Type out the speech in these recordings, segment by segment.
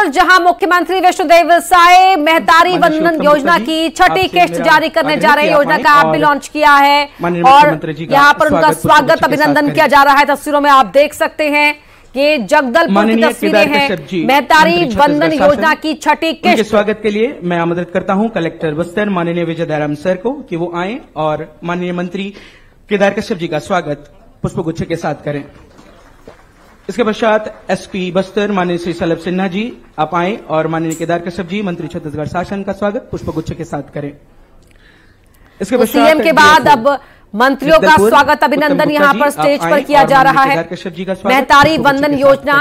जहां मुख्यमंत्री विष्णुदेव साय मेहतारी वंदन योजना की छठी किस्त जारी करने जा रहे हैं। योजना का ऐप भी लॉन्च किया है और यहां पर उनका स्वागत अभिनंदन किया जा रहा है। तस्वीरों में आप देख सकते हैं ये जगदलपुर की तस्वीरें हैं। मेहतारी वंदन योजना की छठी किस्त स्वागत के लिए मैं आमंत्रित करता हूं कलेक्टर बस्तर माननीय विजय दयाराम सर को कि वो आए और माननीय मंत्री केदार कश्यप जी का स्वागत पुष्पगुच्छ के साथ करें। इसके पश्चात एसपी बस्तर माननीय श्री सलभ सिन्हा जी आप आए और माननीय केदार कश्यप जी मंत्री छत्तीसगढ़ शासन का स्वागत पुष्पगुच्छ के साथ करें। इसके पश्चात सीएम के बाद अब मंत्रियों का स्वागत अभिनंदन यहां पर स्टेज पर किया जा रहा है। मेहतारी वंदन योजना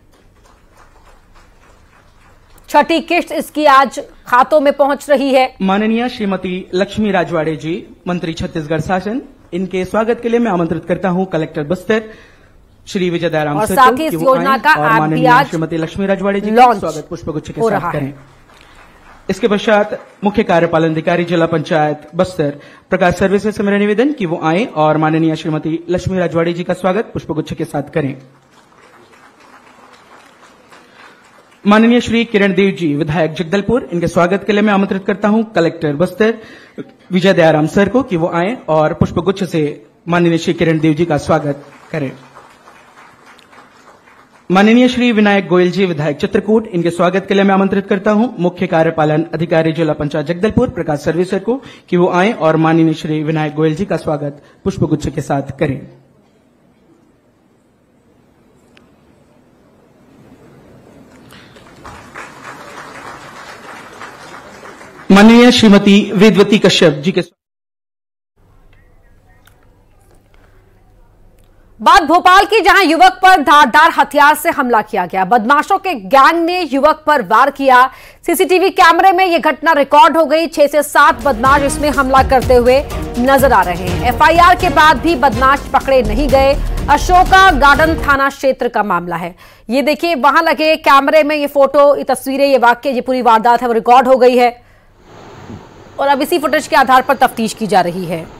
छठी किस्त इसकी आज खातों में पहुंच रही है। माननीय श्रीमती लक्ष्मी राजवाड़े जी मंत्री छत्तीसगढ़ शासन, इनके स्वागत के लिए मैं आमंत्रित करता हूं कलेक्टर बस्तर श्री विजय दयाराम सर को इस योजना का ऐप भी आज श्रीमती लक्ष्मी राजवाड़े जी का स्वागत पुष्पगुच्छ के साथ करें। इसके पश्चात मुख्य कार्यपालन अधिकारी जिला पंचायत बस्तर प्रकाश सर्विसेज से मेरा निवेदन कि वो आए और माननीय श्रीमती लक्ष्मी राजवाड़े जी का स्वागत पुष्पगुच्छ के साथ करें। माननीय श्री किरण देव जी विधायक जगदलपुर, इनके स्वागत के लिए मैं आमंत्रित करता हूं कलेक्टर बस्तर विजय दयाराम सर को कि वो आए और पुष्पगुच्छ से माननीय श्री किरण देव जी का स्वागत करें। माननीय श्री विनायक गोयल जी विधायक चित्रकूट, इनके स्वागत के लिए मैं आमंत्रित करता हूं मुख्य कार्यपालन अधिकारी जिला पंचायत जगदलपुर प्रकाश सर्विसर को कि वो आए और माननीय श्री विनायक गोयल जी का स्वागत पुष्पगुच्छ के साथ करें। माननीय श्रीमती वेदवती कश्यप जी के बात भोपाल की, जहां युवक पर धारदार हथियार से हमला किया गया। बदमाशों के गैंग ने युवक पर वार किया। सीसीटीवी कैमरे में यह घटना रिकॉर्ड हो गई। 6 से 7 बदमाश इसमें हमला करते हुए नजर आ रहे हैं। एफआईआर के बाद भी बदमाश पकड़े नहीं गए। अशोका गार्डन थाना क्षेत्र का मामला है। ये देखिए वहां लगे कैमरे में ये फोटो, ये तस्वीरें, ये वाक्य, ये पूरी वारदात है वो रिकॉर्ड हो गई है और अब इसी फुटेज के आधार पर तफ्तीश की जा रही है।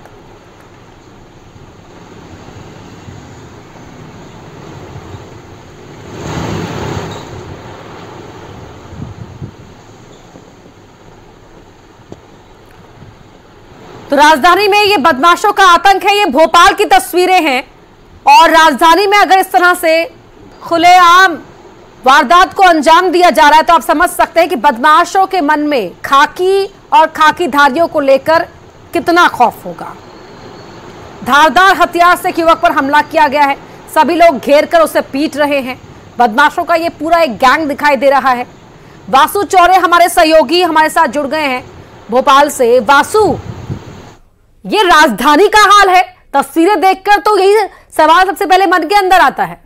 तो राजधानी में ये बदमाशों का आतंक है। ये भोपाल की तस्वीरें हैं और राजधानी में अगर इस तरह से खुलेआम वारदात को अंजाम दिया जा रहा है तो आप समझ सकते हैं कि बदमाशों के मन में खाकी और खाकीधारियों को लेकर कितना खौफ होगा। धारदार हथियार से युवक पर हमला किया गया है। सभी लोग घेर कर उसे पीट रहे हैं। बदमाशों का ये पूरा एक गैंग दिखाई दे रहा है। वासु चौरे हमारे सहयोगी हमारे साथ जुड़ गए हैं भोपाल से। वासु, ये राजधानी का हाल है। तस्वीरें देखकर तो यही सवाल सबसे पहले मन के अंदर आता है।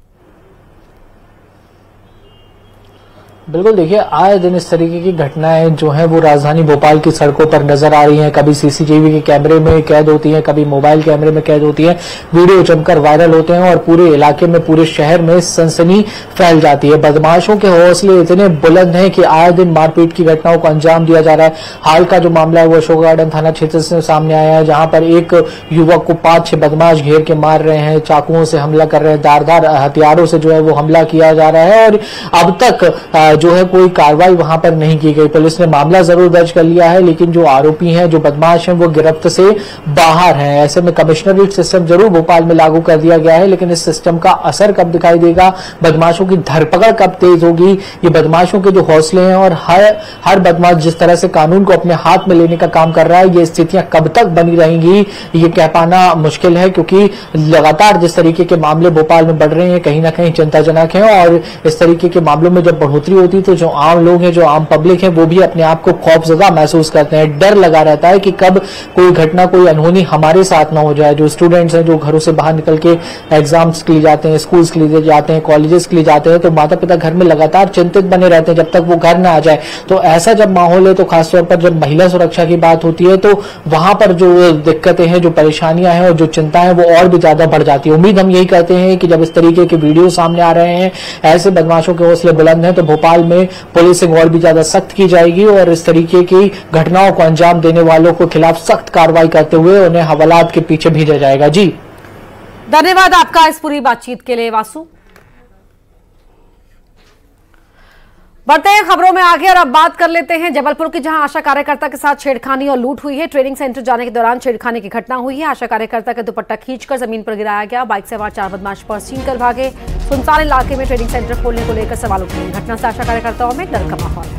बिल्कुल, देखिए आए दिन इस तरीके की घटनाएं जो हैं वो राजधानी भोपाल की सड़कों पर नजर आ रही हैं। कभी सीसीटीवी के कैमरे में कैद होती हैं, कभी मोबाइल कैमरे में कैद होती हैं। वीडियो जमकर वायरल होते हैं और पूरे इलाके में, पूरे शहर में सनसनी फैल जाती है। बदमाशों के हौसले इतने बुलंद हैं कि आए दिन मारपीट की घटनाओं को अंजाम दिया जा रहा है। हाल का जो मामला है वो अशोक गार्डन थाना क्षेत्र से सामने आया है, जहां पर एक युवक को 5-6 बदमाश घेर के मार रहे हैं, चाकुओं से हमला कर रहे हैं, धारदार हथियारों से जो है वो हमला किया जा रहा है और अब तक जो है कोई कार्रवाई वहां पर नहीं की गई। पुलिस ने मामला जरूर दर्ज कर लिया है, लेकिन जो आरोपी हैं, जो बदमाश हैं, वो गिरफ्त से बाहर हैं। ऐसे में कमिश्नरेट सिस्टम जरूर भोपाल में लागू कर दिया गया है, लेकिन इस सिस्टम का असर कब दिखाई देगा, बदमाशों की धरपकड़ कब तेज होगी, ये बदमाशों के जो हौसले हैं और हर बदमाश जिस तरह से कानून को अपने हाथ में लेने का काम कर रहा है, ये स्थितियां कब तक बनी रहेंगी ये कह पाना मुश्किल है, क्योंकि लगातार जिस तरीके के मामले भोपाल में बढ़ रहे हैं कहीं ना कहीं चिंताजनक है। और इस तरीके के मामलों में जब बढ़ोतरी होती है तो जो आम लोग हैं, जो आम पब्लिक है, वो भी अपने आप को खौफजदा महसूस करते हैं। डर लगा रहता है कि कब कोई घटना, कोई अनहोनी हमारे साथ ना हो जाए। जो स्टूडेंट्स हैं, जो घरों से बाहर निकल के एग्जाम्स के लिए जाते हैं, स्कूल्स के लिए जाते हैं, कॉलेजेस के लिए जाते हैं, तो माता पिता घर में लगातार चिंतित बने रहते हैं जब तक वो घर ना आ जाए। तो ऐसा जब माहौल है तो खासतौर पर जब महिला सुरक्षा की बात होती है तो वहां पर जो दिक्कतें हैं, जो परेशानियां हैं और जो चिंता है वो और भी ज्यादा बढ़ जाती है। उम्मीद हम यही करते हैं कि जब इस तरीके के वीडियो सामने आ रहे हैं, ऐसे बदमाशों के हौसले बुलंद हैं, तो भोपाल में पुलिसिंग और भी ज्यादा सख्त की जाएगी और इस तरीके की घटनाओं को अंजाम देने वालों को खिलाफ सख्त कार्रवाई करते हुए उन्हें हवालात के पीछे भेजा जाएगा। जी धन्यवाद आपका इस पूरी बातचीत के लिए वासु। बढ़ते हैं खबरों में आगे और अब बात कर लेते हैं जबलपुर की, जहां आशा कार्यकर्ता के साथ छेड़खानी और लूट हुई है। ट्रेनिंग सेंटर जाने के दौरान छेड़खानी की घटना हुई है। आशा कार्यकर्ता का दुपट्टा खींचकर जमीन पर गिराया गया। बाइक सवार 4 बदमाश पर्स छीनकर भागे। सुनसान इलाके में ट्रेनिंग सेंटर खोलने को लेकर सवाल उठे हैं। घटना से आशा कार्यकर्ताओं में डर का माहौल है।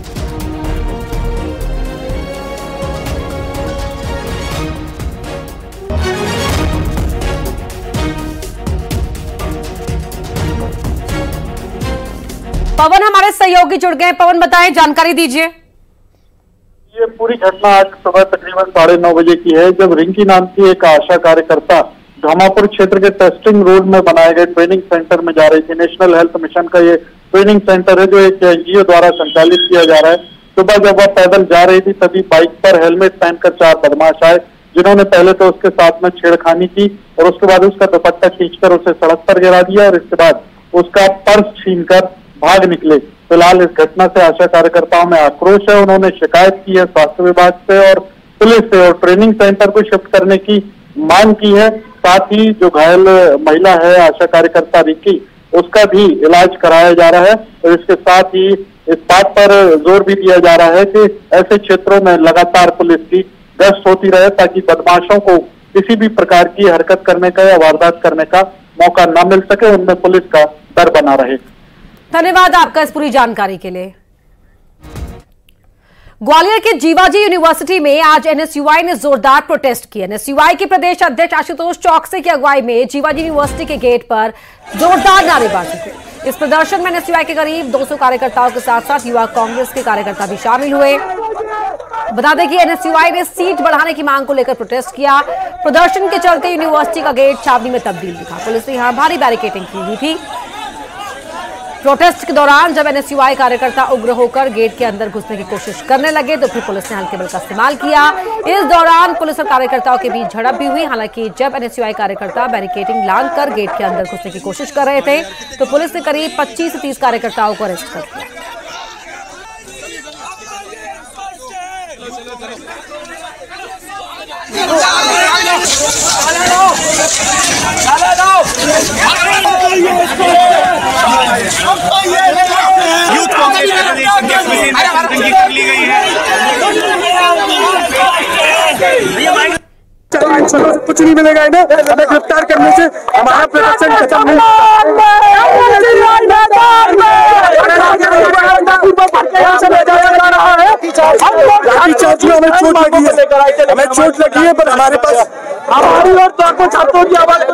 पवन हमारे सहयोगी जुड़ गए। पवन, बताएं, जानकारी दीजिए। ये पूरी घटना आज सुबह तकरीबन 9:30 बजे की है, जब रिंकी नाम की एक आशा कार्यकर्ता धामापुर क्षेत्र के टेस्टिंग रोड में बनाए गए ट्रेनिंग सेंटर में जा रही थी। नेशनल हेल्थ मिशन का ये ट्रेनिंग सेंटर है जो एक एनजीओ द्वारा संचालित किया जा रहा है। सुबह जब वह पैदल जा रही थी तभी बाइक पर हेलमेट पहनकर 4 बदमाश आए, जिन्होंने पहले तो उसके साथ में छेड़खानी की और उसके बाद उसका दुपट्टा खींचकर उसे सड़क पर गिरा दिया और इसके बाद उसका पर्स छीनकर भाग निकले। फिलहाल इस घटना से आशा कार्यकर्ताओं में आक्रोश है। उन्होंने शिकायत की है स्वास्थ्य विभाग से और पुलिस से और ट्रेनिंग सेंटर को शिफ्ट करने की मांग की है। साथ ही जो घायल महिला है आशा कार्यकर्ता रिंकी, उसका भी इलाज कराया जा रहा है और इसके साथ ही इस बात पर जोर भी दिया जा रहा है कि ऐसे क्षेत्रों में लगातार पुलिस की गश्त होती रहे ताकि बदमाशों को किसी भी प्रकार की हरकत करने का या वारदात करने का मौका न मिल सके, उनमें पुलिस का डर बना रहे। धन्यवाद आपका इस पूरी जानकारी के लिए। ग्वालियर के जीवाजी यूनिवर्सिटी में आज एनएसयूआई ने जोरदार प्रोटेस्ट किया। एनएसयूआई के प्रदेश अध्यक्ष आशुतोष चौकसे की अगुवाई में जीवाजी यूनिवर्सिटी के गेट पर जोरदार नारेबाजी हुई। इस प्रदर्शन में एनएसयूआई के करीब 200 कार्यकर्ताओं के साथ साथ युवा कांग्रेस के कार्यकर्ता भी शामिल हुए। बता दें कि एनएसयूआई ने सीट बढ़ाने की मांग को लेकर प्रोटेस्ट किया। प्रदर्शन के चलते यूनिवर्सिटी का गेट छावनी में तब्दील दिखा। पुलिस ने यहां भारी बैरिकेडिंग की हुई थी। प्रोटेस्ट के दौरान जब एनएसयूआई कार्यकर्ता उग्र होकर गेट के अंदर घुसने की कोशिश करने लगे तो फिर पुलिस ने हल्के बल का इस्तेमाल किया। इस दौरान पुलिस और कार्यकर्ताओं के बीच झड़प भी हुई। हालांकि जब एनएसयूआई कार्यकर्ता बैरिकेडिंग लांघकर गेट के अंदर घुसने की कोशिश कर रहे थे तो पुलिस ने करीब 25 से 30 कार्यकर्ताओं को अरेस्ट कर लिया। यूथ कांग्रेस ली गई है। कुछ नहीं मिलेगा इन्हें, हमें गिरफ्तार करने से हमारा प्रदर्शन खत्म नहीं। हमें चोट लगी है पर हमारे पास हमारी और छात्रों की आवाज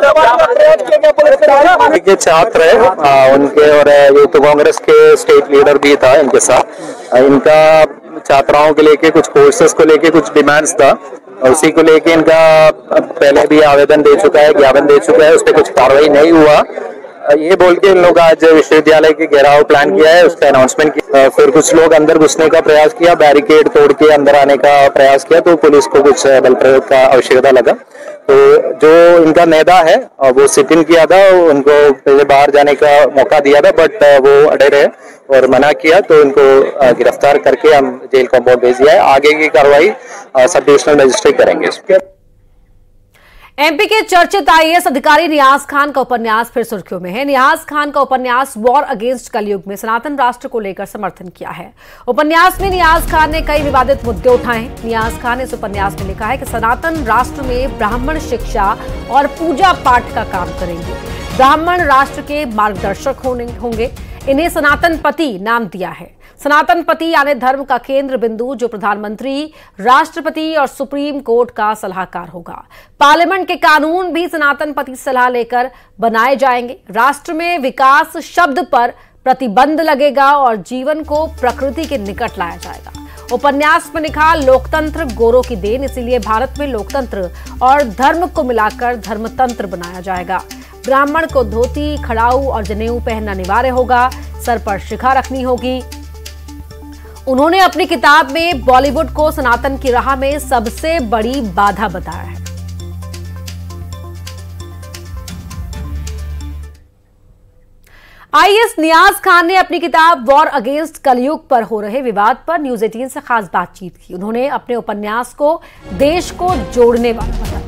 के छात्र है उनके और यूथ कांग्रेस के स्टेट लीडर भी था इनके साथ। इनका छात्राओं के लेके कुछ कोर्सेज को लेके कुछ डिमांड्स था और उसी को लेके इनका पहले भी आवेदन दे चुका है, ज्ञापन दे चुका है, उस पर कुछ कार्रवाई नहीं हुआ। ये बोल के इन लोग आज विश्वविद्यालय के घेराव प्लान किया है, उसका अनाउंसमेंट किया। फिर कुछ लोग अंदर घुसने का प्रयास किया, बैरिकेड तोड़ के अंदर आने का प्रयास किया तो पुलिस को कुछ बल प्रयोग का आवश्यकता लगा। तो जो इनका नेता है वो सिट इन किया था, उनको पहले बाहर जाने का मौका दिया था बट वो अड़े रहे और मना किया तो इनको गिरफ्तार करके हम जेल कॉम्पाउंड भेज दिया है। आगे की कार्रवाई सब डिविजनल मजिस्ट्रेट करेंगे। एमपी के चर्चित आईएएस अधिकारी नियाज खान का उपन्यास फिर सुर्खियों में है। नियाज खान का उपन्यास वॉर अगेंस्ट कलयुग में सनातन राष्ट्र को लेकर समर्थन किया है। उपन्यास में नियाज खान ने कई विवादित मुद्दे उठाए। नियाज खान ने इस उपन्यास में लिखा है कि सनातन राष्ट्र में ब्राह्मण शिक्षा और पूजा पाठ का काम करेंगे। ब्राह्मण राष्ट्र के मार्गदर्शक होंगे। इन्हें सनातन पति नाम दिया है। सनातन पति यानी धर्म का केंद्र बिंदु जो प्रधानमंत्री, राष्ट्रपति और सुप्रीम कोर्ट का सलाहकार होगा। पार्लियामेंट के कानून भी सनातन पति सलाह लेकर बनाए जाएंगे। राष्ट्र में विकास शब्द पर प्रतिबंध लगेगा और जीवन को प्रकृति के निकट लाया जाएगा। उपन्यास में लिखा, लोकतंत्र गोरों की देन, इसीलिए भारत में लोकतंत्र और धर्म को मिलाकर धर्मतंत्र बनाया जाएगा। ब्राह्मण को धोती, खड़ाऊ और जनेऊ पहनना अनिवार्य होगा। सर पर शिखा रखनी होगी। उन्होंने अपनी किताब में बॉलीवुड को सनातन की राह में सबसे बड़ी बाधा बताया है। आईएएस नियाज खान ने अपनी किताब वॉर अगेंस्ट कलयुग पर हो रहे विवाद पर न्यूज 18 से खास बातचीत की। उन्होंने अपने उपन्यास को देश को जोड़ने वाला बताया।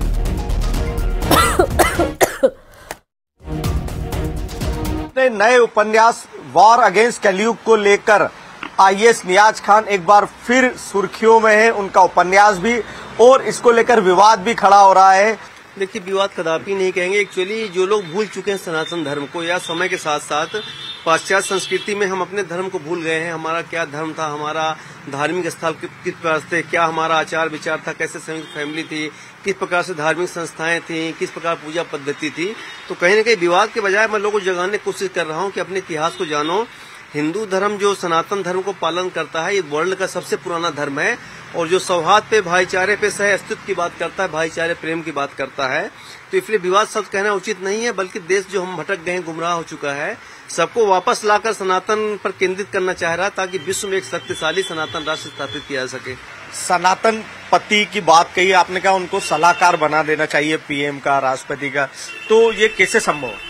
नए उपन्यास वॉर अगेंस्ट कलयुग को लेकर आईएएस नियाज खान एक बार फिर सुर्खियों में है, उनका उपन्यास भी, और इसको लेकर विवाद भी खड़ा हो रहा है। देखिए, विवाद कदापि नहीं कहेंगे। एक्चुअली जो लोग भूल चुके हैं सनातन धर्म को, या समय के साथ साथ पाश्चात्य संस्कृति में हम अपने धर्म को भूल गए हैं। हमारा क्या धर्म था, हमारा धार्मिक स्थल किस प्रकार थे, क्या हमारा आचार विचार था, कैसे संयुक्त फैमिली थी, किस प्रकार से धार्मिक संस्थाएं थी, किस प्रकार पूजा पद्धति थी। तो कहीं न कहीं विवाद के बजाय मैं लोगों को जगाने की कोशिश कर रहा हूँ कि अपने इतिहास को जानो। हिंदू धर्म जो सनातन धर्म को पालन करता है, ये वर्ल्ड का सबसे पुराना धर्म है, और जो सौहार्द पे, भाईचारे पे, सह अस्तित्व की बात करता है, भाईचारे प्रेम की बात करता है। तो इसलिए विवाद शब्द कहना उचित नहीं है, बल्कि देश जो हम भटक गए, गुमराह हो चुका है, सबको वापस लाकर सनातन पर केंद्रित करना चाह रहा है, ताकि विश्व में एक शक्तिशाली सनातन राष्ट्र स्थापित किया जा सके। सनातन पति की बात कही आपने, कहा उनको सलाहकार बना देना चाहिए पीएम का, राष्ट्रपति का, तो ये कैसे संभव है?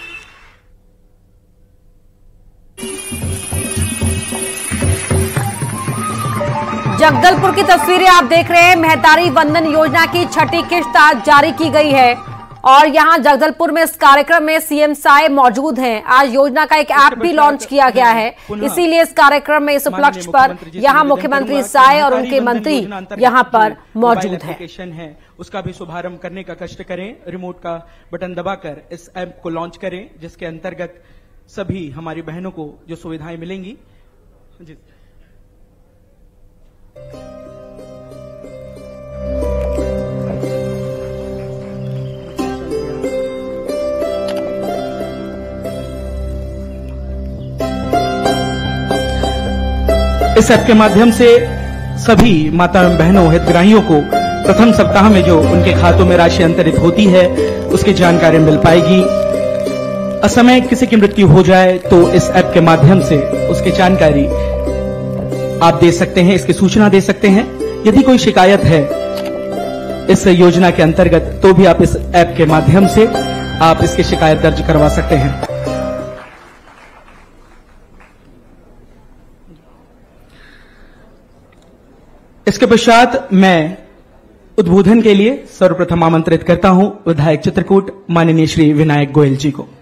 जगदलपुर की तस्वीरें आप देख रहे हैं। महतारी वंदन योजना की छठी किश्त आज जारी की गई है, और यहां जगदलपुर में इस कार्यक्रम में सीएम साय मौजूद हैं। आज योजना का एक ऐप भी लॉन्च किया गया है, इसीलिए इस कार्यक्रम में, इस उपलक्ष्य पर यहां मुख्यमंत्री साय और उनके मंत्री यहां पर मौजूद हैं। उसका भी शुभारंभ करने का कष्ट करें। रिमोट का बटन दबाकर इस ऐप को लॉन्च करें, जिसके अंतर्गत सभी हमारी बहनों को जो सुविधाएं मिलेंगी। इस ऐप के माध्यम से सभी माता बहनों, हितग्राहियों को प्रथम सप्ताह में जो उनके खातों में राशि अंतरित होती है, उसकी जानकारी मिल पाएगी। असमय किसी की मृत्यु हो जाए तो इस ऐप के माध्यम से उसकी जानकारी आप दे सकते हैं, इसकी सूचना दे सकते हैं। यदि कोई शिकायत है इस योजना के अंतर्गत, तो भी आप इस ऐप के माध्यम से आप इसकी शिकायत दर्ज करवा सकते हैं। इसके पश्चात मैं उद्बोधन के लिए सर्वप्रथम आमंत्रित करता हूं विधायक चित्रकूट माननीय श्री विनायक गोयल जी को।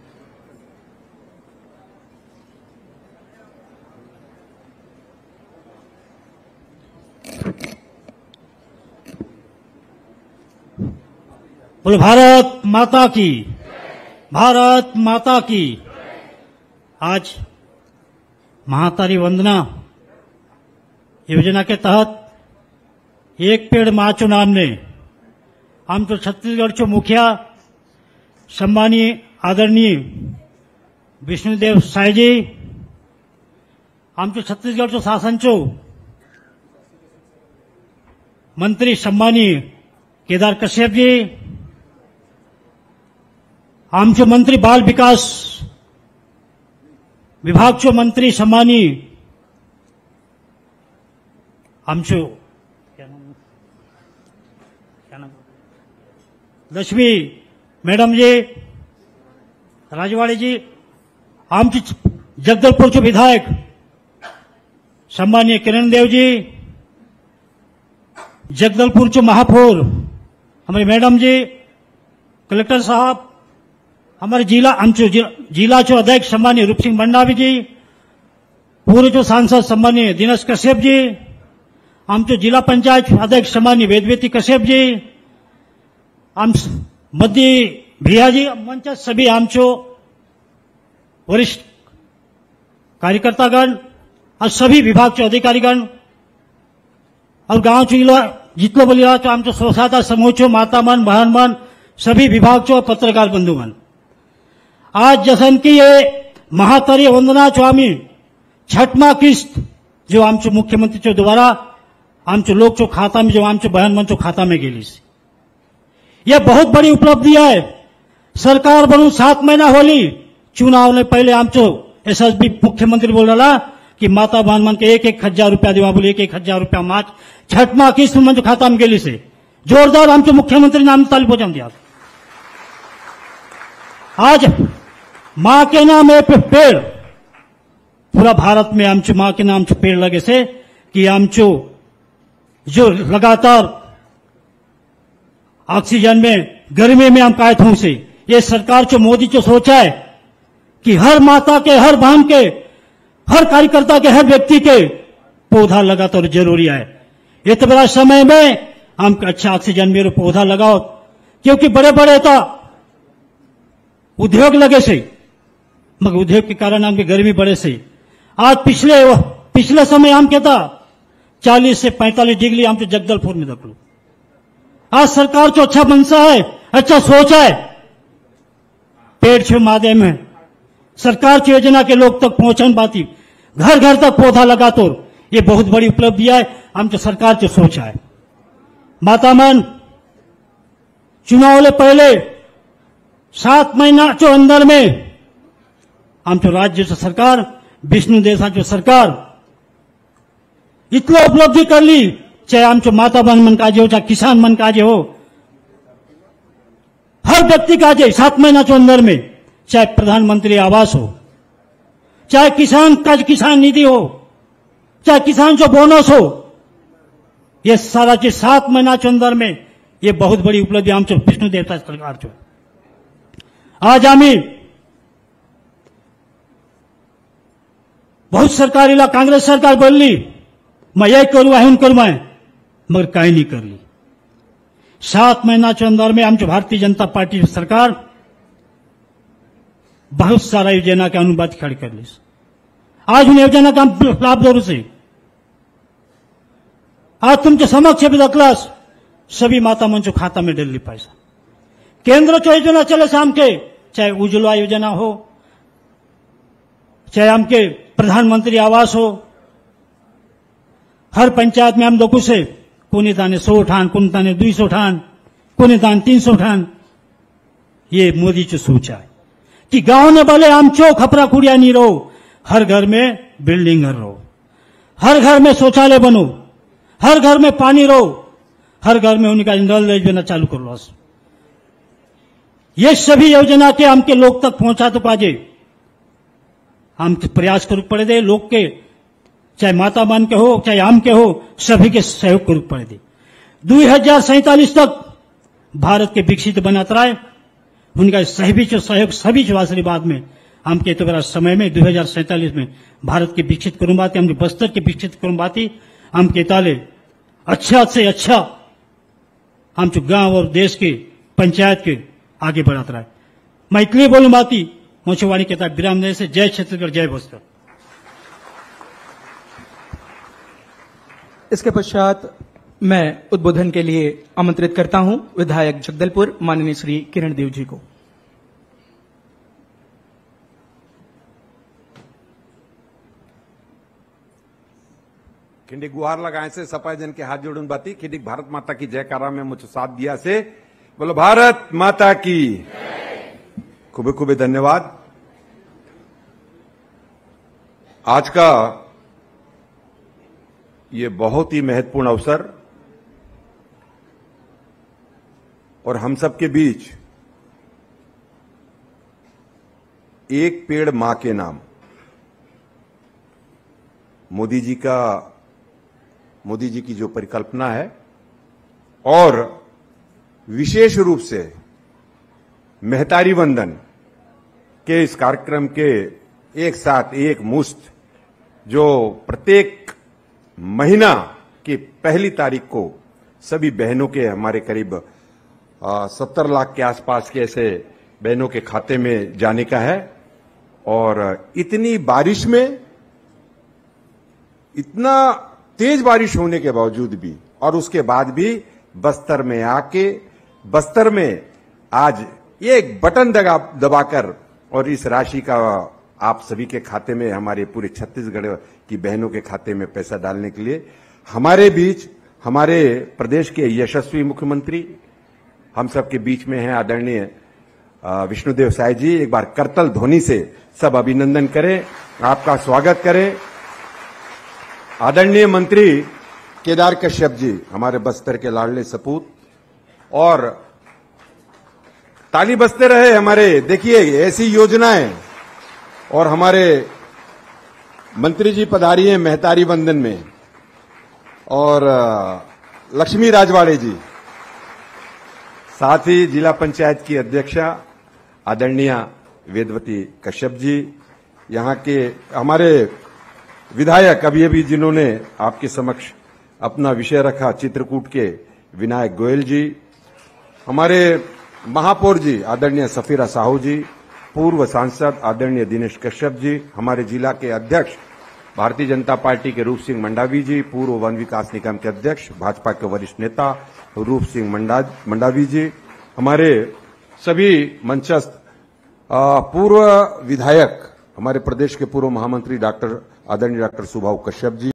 बोलो भारत माता की, भारत माता की। आज महातारी वंदना योजना के तहत एक पेड़ माँ चो नाम ने हम तो छत्तीसगढ़ चो मुखिया सम्मानीय आदरणीय विष्णुदेव साय जी, हम तो छत्तीसगढ़ चो शासन चो मंत्री सम्मानीय केदार कश्यप जी, आमचो मंत्री बाल विकास विभाग चो मंत्री सम्मानीय आमचो लक्ष्मी मैडम जी, राजवाड़ी जी, आमचे जगदलपुर चो विधायक सम्मानीय किरण देव जी, जगदलपुर चो महापौर हमारे मैडम जी, कलेक्टर साहब, हमारे जिला चो अध्यक्ष सम्मानीय रूप सिंह मंडावी जी, पूर्व चो सांसद सम्मानीय दिनेश कश्यप जी, हम चो जिला पंचायत अध्यक्ष सम्मानीय वेदवती कश्यप जी, हम मध्य भैया जी, मंच सभी आमचो वरिष्ठ कार्यकर्तागण और सभी विभाग चो अधिकारीगण और गांव चो जितलो बोलिया चो आमचो स्वच्छता समूह चो माता मन, बहन मन, सभी विभाग चो पत्रकार बंधुगण, आज जसन की ये महातारी वंदना चो आमी छठमा किस्त जो आमचो मुख्यमंत्री चो द्वारा आमचो लोग चो खाता में, जो आमचो बहन मन चो खाता में गेली, यह बहुत बड़ी उपलब्धि है। सरकार बनू 7 महीना होली, चुनाव ने पहले आमचो एसएसबी मुख्यमंत्री बोल रहा कि माता बहन मन के 1-1 हजार रुपया देवा, बोले 1-1 हजार रुपया माच छठमा किस्त मन जो खाता में गेली से जोरदार आमचो मुख्यमंत्री नाम ताली बजाम दिया। आज मां के नाम पे पेड़ पूरा भारत में आमचो मां के नाम से पेड़ लगे से कि आमचो जो लगातार ऑक्सीजन में गर्मी में हम कायत हूं से ये सरकार चो मोदी चो सोचा है कि हर माता के, हर बहन के हर कार्यकर्ता के, हर व्यक्ति के पौधा लगा तो जरूरी है। इतना बड़ा समय में हम अच्छा ऑक्सीजन मेरे पौधा लगाओ, क्योंकि बड़े बड़े तो उद्योग लगे से, मगर उद्योग के कारण हमके गर्मी बढ़े से आज पिछले समय हम कहता 40 से 45 डिग्री हम तो जगदलपुर में देख लो। आज सरकार जो अच्छा मनसा है, अच्छा सोच है, पेड़ छे माध्यम में सरकार की योजना के लोग तक पहुंचन बाती, घर घर तक पौधा लगा तो ये बहुत बड़ी उपलब्धि है। हम जो सरकार जो सोचा है, माता मन चुनाव ले पहले 7 महीना जो अंदर में हम जो राज्य से सरकार, विष्णु देशा जो सरकार इतना उपलब्धि कर ली, चाहे हम जो माता बहन मन काजे हो, चाहे किसान मन काजे हो, हर व्यक्ति काजे 7 महीना जो अंदर में, चाहे प्रधानमंत्री आवास हो, चाहे किसान निधि हो, चाहे किसान जो बोनस हो, ये सारा चीज 7 महीना के अंदर में, ये बहुत बड़ी उपलब्धि हम विष्णु देवता सरकार जो आज आम्ही बहुत सरकार इला कांग्रेस सरकार बोलली मैं ये करू आहे करू मैं, मगर काही नहीं कर ली। 7 महीना के अंदर में हम भारतीय जनता पार्टी सरकार बहुत सारा योजना के अनुवाद खड़ी कर ली। आज उन योजना का लाभ जरूर से आज तुमके समक्ष भी दखलास सभी माता मंचो खाता में डली पैसा। केंद्र जो योजना चले शाम के, चाहे उज्ज्वला योजना हो, चाहे हमके प्रधानमंत्री आवास हो, हर पंचायत में हम लोगों से कोने दाने 100 ठान, कोने दाने 200 ठान, कोने दान 300 ठान। ये मोदी जो सोचा है कि गांव में भले हम चो खपरा खुड़िया नहीं रहो, हर घर में बिल्डिंग घर रहो, हर घर में शौचालय बनो, हर घर में पानी रहो, हर घर में उनका नल योजना चालू कर लो। ये सभी योजना के हमके लोग तक पहुंचा तो पाजे, हम प्रयास करू पड़े दे लोग के, चाहे माता मान के हो, चाहे आम के हो, सभी के सहयोग करू पड़े दे। 2047 तक भारत के विकसित बनाता रहे, उनका सहयोग सभी जो आशीर्वाद में हमके तो बड़ा समय में 2047 में भारत के विकसित करूं बाती, हमने बस्तर के विकसित करूं बाती, हम के ताले अच्छा से अच्छा हम जो गांव और देश के पंचायत के आगे बढ़ाता रहे। मैं इसलिए बोलूं बाती मोचवाणी कहता विराम देने से जय छत्तीसगढ़, जय बस्तर। इसके पश्चात मैं उद्बोधन के लिए आमंत्रित करता हूं विधायक जगदलपुर माननीय श्री किरण देव जी को। खिंडिक गुहार लगाए से सपाई जन के हाथ जोड़न बाती, खिंडिक भारत माता की जयकारा में मुझे साथ दिया से बोलो भारत माता की खूबे खूबे धन्यवाद। आज का ये बहुत ही महत्वपूर्ण अवसर और हम सबके बीच एक पेड़ मां के नाम, मोदी जी की जो परिकल्पना है और विशेष रूप से महतारी वंदन के इस कार्यक्रम के एक साथ एक मुश्त जो प्रत्येक महीना की पहली तारीख को सभी बहनों के, हमारे करीब 70 लाख के आसपास के ऐसे बहनों के खाते में जाने का है। और इतनी बारिश में, इतना तेज बारिश होने के बावजूद भी और उसके बाद भी बस्तर में आके, बस्तर में आज एक बटन दबाकर और इस राशि का आप सभी के खाते में, हमारे पूरे छत्तीसगढ़ की बहनों के खाते में पैसा डालने के लिए हमारे बीच हमारे प्रदेश के यशस्वी मुख्यमंत्री हम सबके बीच में हैं आदरणीय विष्णुदेव साय जी। एक बार करतल ध्वनि से सब अभिनंदन करें, आपका स्वागत करें। आदरणीय मंत्री केदार कश्यप जी, हमारे बस्तर के लाडले सपूत, और ताली बजते रहे हमारे, देखिए ऐसी योजनाएं। और हमारे मंत्री जी पधारिए महतारी वंदन में, और लक्ष्मी राजवाड़े जी, साथ ही जिला पंचायत की अध्यक्षा आदरणीय वेदवती कश्यप जी, यहाँ के हमारे विधायक अभी अभी जिन्होंने आपके समक्ष अपना विषय रखा, चित्रकूट के विनायक गोयल जी, हमारे महापौर जी आदरणीय सफीरा साहू जी, पूर्व सांसद आदरणीय दिनेश कश्यप जी, हमारे जिला के अध्यक्ष भारतीय जनता पार्टी के रूप सिंह मंडावी जी, पूर्व वन विकास निगम के अध्यक्ष भाजपा के वरिष्ठ नेता रूप सिंह मंडावी जी, हमारे सभी मंचस्थ पूर्व विधायक, हमारे प्रदेश के पूर्व महामंत्री आदरणीय डॉक्टर सुभाष कश्यप जी,